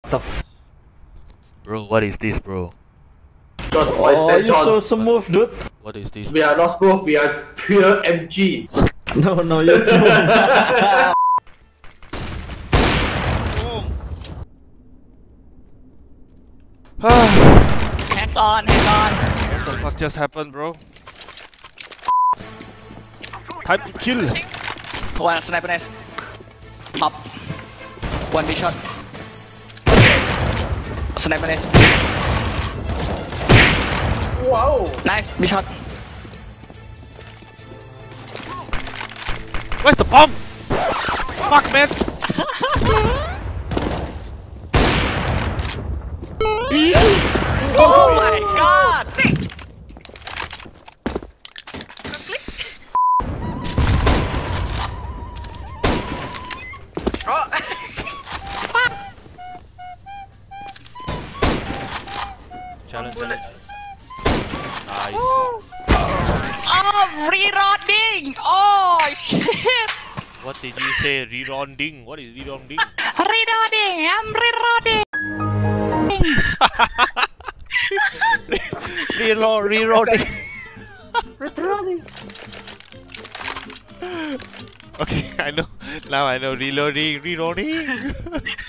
The Bro, what is this, bro? John, what is that, you're John? so smooth, dude. What is this? We are not smooth, we are pure MG. No, you're smooth. Hang on. What the fuck just happened, bro? Time to kill! One sniper nest. Top. One B shot. Sniper nest. Wow! Nice B shot. Where's the bomb? Fuck, man! Oh my god! Challenge. Nice. Oh, reloading! Oh shit! What did you say? Rerounding? What is rerounding? Reloading! I'm reloading! Reloading. Okay, I know. Now I know. Reloading.